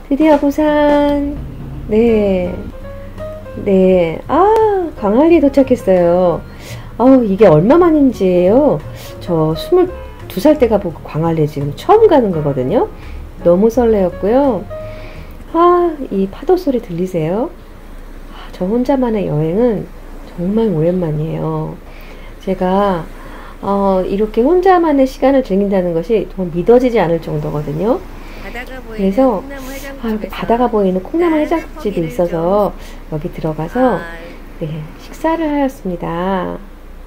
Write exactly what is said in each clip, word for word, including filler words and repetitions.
드디어 부산. 네. 네. 아, 광안리에 도착했어요. 아우, 이게 얼마만인지예요. 저 스물두 살 때 가보고 광안리 지금 처음 가는 거거든요. 너무 설레었고요. 아, 이 파도 소리 들리세요? 아, 저 혼자만의 여행은 정말 오랜만이에요. 제가 어, 이렇게 혼자만의 시간을 즐긴다는 것이 정말 믿어지지 않을 정도거든요. 그래서 아, 이렇게 바다가 보이는 콩나물 해장국집이 있어서 여기 들어가서 네, 식사를 하였습니다.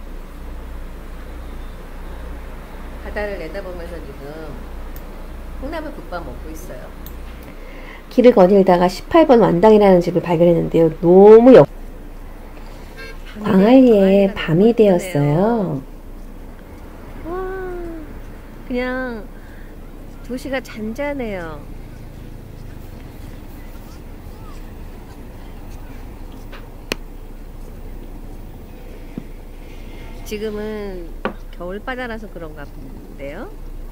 바다를 내다보면서 지금 콩나물 국밥 먹고 있어요. 길을 거닐다가 십팔 번 완당이라는 집을 발견했는데요. 너무 역... 광안리에 밤이 되었어요. 와, 그냥 도시가 잔잔해요. 지금은 겨울바다라서 그런가 본데요.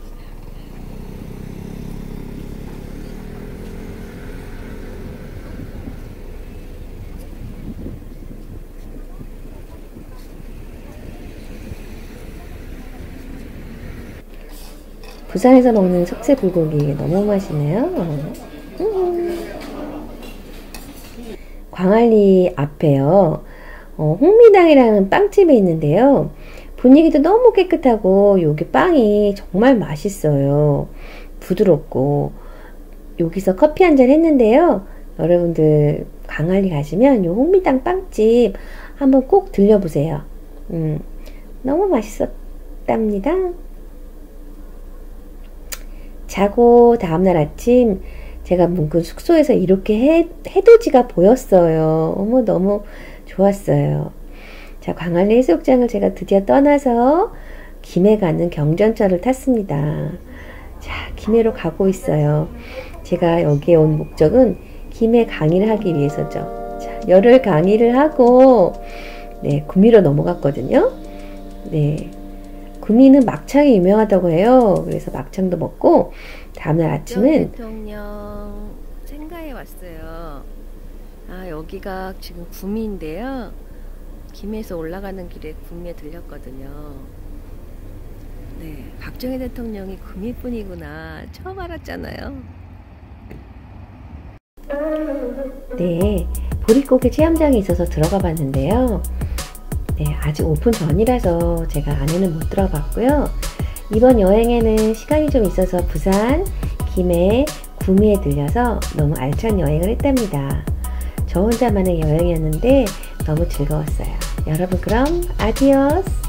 부산에서 먹는 석쇠 불고기 너무 맛있네요. 음. 광안리 앞에요. 어, 홍미당이라는 빵집이 있는데요. 분위기도 너무 깨끗하고 여기 빵이 정말 맛있어요. 부드럽고 여기서 커피 한잔 했는데요. 여러분들 광안리 가시면 요 홍미당 빵집 한번 꼭 들려보세요. 음, 너무 맛있었답니다. 자고 다음날 아침 제가 묵은 숙소에서 이렇게 해, 해돋이가 보였어요. 어머, 너무 좋았어요. 자, 광안리 해수욕장을 제가 드디어 떠나서 김해 가는 경전철을 탔습니다. 자, 김해로 가고 있어요. 제가 여기에 온 목적은 김해 강의를 하기 위해서죠. 자, 열흘 강의를 하고 네, 구미로 넘어갔거든요. 네. 구미는 막창이 유명하다고 해요. 그래서 막창도 먹고 다음날 아침은 대통령 생가에 왔어요. 아, 여기가 지금 구미인데요. 김해에서 올라가는 길에 구미에 들렸거든요. 네, 박정희 대통령이 구미뿐이구나 처음 알았잖아요. 네, 보릿고개 체험장이 있어서 들어가 봤는데요. 네, 아직 오픈 전이라서 제가 안에는 못 들어봤고요. 이번 여행에는 시간이 좀 있어서 부산, 김해, 구미에 들려서 너무 알찬 여행을 했답니다. 저 혼자만의 여행이었는데 너무 즐거웠어요. 여러분 그럼 아디오스!